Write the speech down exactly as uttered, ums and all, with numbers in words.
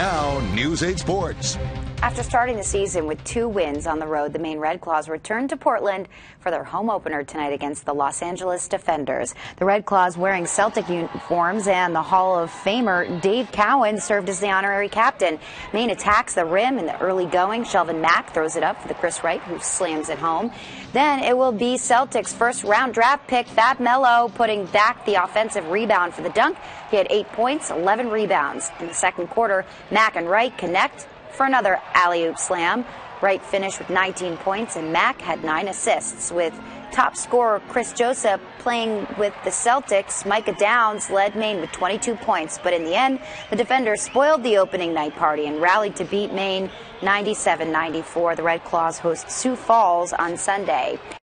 Now, News eight Sports. After starting the season with two wins on the road, the Maine Red Claws returned to Portland for their home opener tonight against the Los Angeles Defenders. The Red Claws, wearing Celtic uniforms, and the Hall of Famer Dave Cowan served as the honorary captain. Maine attacks the rim in the early going. Shelvin Mack throws it up for the Chris Wright, who slams it home. Then it will be Celtics' first round draft pick, Fab Melo, putting back the offensive rebound for the dunk. He had eight points, eleven rebounds. In the second quarter, Mack and Wright connect for another alley-oop slam. Wright finished with nineteen points, and Mack had nine assists. With top scorer Chris Joseph playing with the Celtics, Micah Downs led Maine with twenty-two points. But in the end, the Defenders spoiled the opening night party and rallied to beat Maine ninety-seven ninety-four. The Red Claws host Sioux Falls on Sunday.